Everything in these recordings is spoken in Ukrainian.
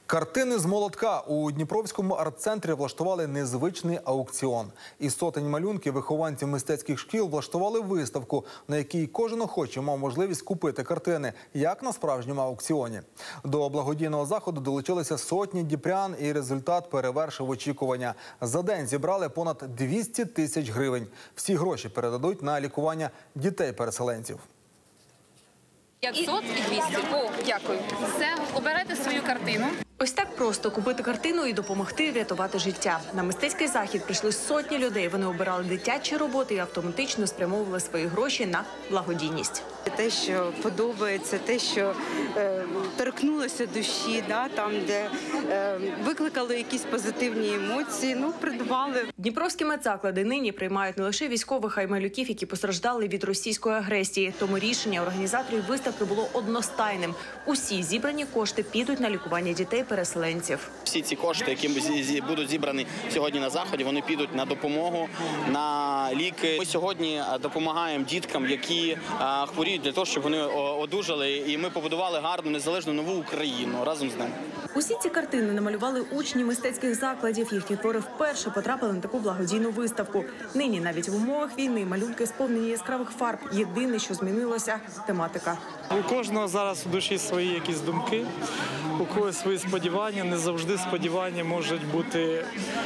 Картини з молотка. У Дніпровському арт-центрі влаштували незвичний аукціон. Із сотень малюнків вихованців мистецьких шкіл влаштували виставку, на якій кожен охочий мав можливість купити картини, як на справжньому аукціоні. До благодійного заходу долучилися сотні дніпрян, і результат перевершив очікування. За день зібрали понад 200 тисяч гривень. Всі гроші передадуть на лікування дітей-переселенців. 500 і 200. О, дякую. Все, обирайте свою картину. Ось так просто купити картину і допомогти врятувати життя. На мистецький захід прийшли сотні людей. Вони обирали дитячі роботи і автоматично спрямовували свої гроші на благодійність. Те, що подобається, те, що торкнулося душі, там, де викликало якісь позитивні емоції, придбали. Дніпровські медзаклади нині приймають не лише військових, а й малюків, які постраждали від російської агресії. Тому рішення організаторів виставки було одностайним. Усі зібрані кошти підуть на лікування дітей-переселенців. Всі ці кошти, які будуть зібрані сьогодні на заході, вони підуть на допомогу, на ліки. Ми сьогодні допомагаємо діткам, які хворіють, для того, щоб вони одужали, і ми побудували гарну, незалежну нову Україну разом з ними. Усі ці картини намалювали учні мистецьких закладів. Їхні твори вперше потрапили на таку благодійну виставку. Нині навіть в умовах війни малюнки сповнені яскравих фарб. Єдине, що змінилося – тематика. У кожного зараз у душі свої якісь думки, у когось свої сподівання. Не завжди сподівання можуть бути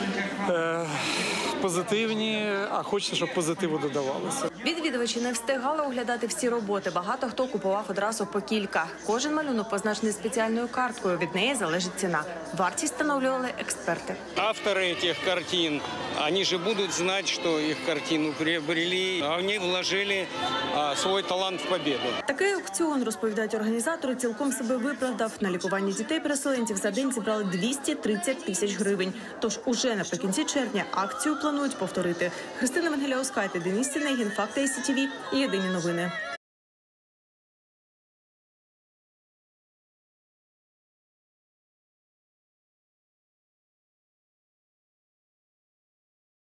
позитивні, а хочеться, щоб позитиву додавалося. Відвідувачі не встигали оглядати всі роботи. Багато хто купував одразу по кілька. Кожен малюнок позначений спеціальною карткою. Від неї залежить ціна. Вартість встановлювали експерти. Автори цих картин, вони ж будуть знати, що їх картину приобрели, а вони вложили свій талант в победу. Такий аукціон, розповідають організатори, цілком себе виправдав. На лікування дітей-переселенців за день зібрали 230 тисяч гривень. Тож уже наприкінці червня акцію планують повторити. Христина Венгеляускайте, Денис Сінегін, Факти СІТВ. Єдині новини.